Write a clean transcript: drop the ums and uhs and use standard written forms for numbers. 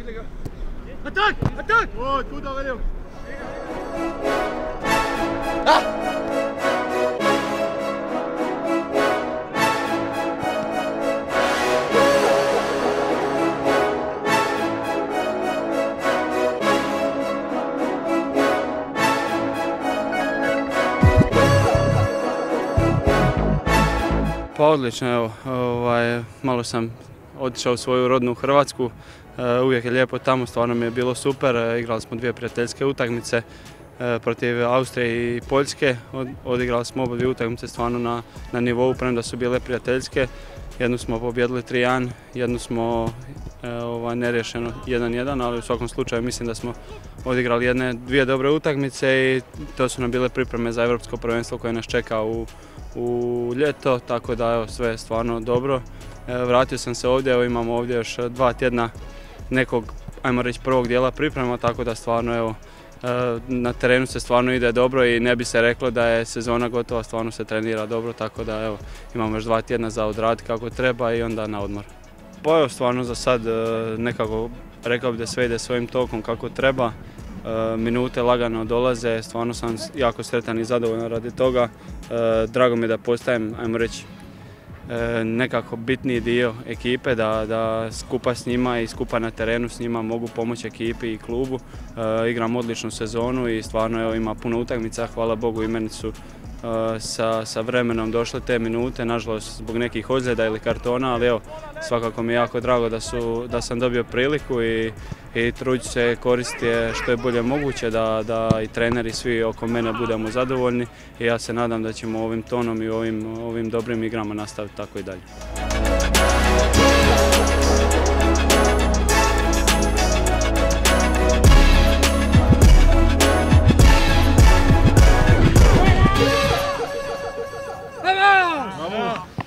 Attack! Attack! Gut, Aurelio! Pa odlično, evo, malo sam otišao u svoju rodnu Hrvatsku, uvijek je lijepo tamo, stvarno mi je bilo super, igrali smo 2 prijateljske utakmice protiv Austrije i Poljske, odigrali smo obje utakmice stvarno na nivou, premda su bile prijateljske, jednu smo pobijedili 3-1, jednu smo neriješeno 1-1, ali u svakom slučaju mislim da smo odigrali 2 dobre utakmice i to su nam bile pripreme za Europsko prvenstvo koje nas čeka u ljeto, tako da evo, sve je stvarno dobro. Vratio sam se ovdje, evo, imamo ovdje još 2 tjedna nekog, ajmo reći, prvog dijela priprema, tako da stvarno evo, na terenu se stvarno ide dobro i ne bi se reklo da je sezona gotova, stvarno se trenira dobro, tako da evo, imamo još 2 tjedna za odraditi kako treba i onda na odmor. Pa evo, stvarno za sad nekako rekao bih da sve ide svojim tokom kako treba. Minute lagano dolaze, stvarno sam jako sretan i zadovoljan radi toga. Drago mi je da postajem, ajmo reći, nekako bitniji dio ekipe, da skupa s njima i skupa na terenu s njima mogu pomoći ekipi i klubu. Igram odličnu sezonu i stvarno evo, ima puno utakmica, hvala Bogu i meni su sa vremenom došle te minute, nažalost zbog nekih ozljeda ili kartona, ali evo, svakako mi je jako drago da sam dobio priliku i trudit ću se koristiti što je bolje moguće da i treneri i svi oko mene budemo zadovoljni i ja se nadam da ćemo ovim tonom i ovim dobrim igrama nastaviti tako i dalje. Vamos!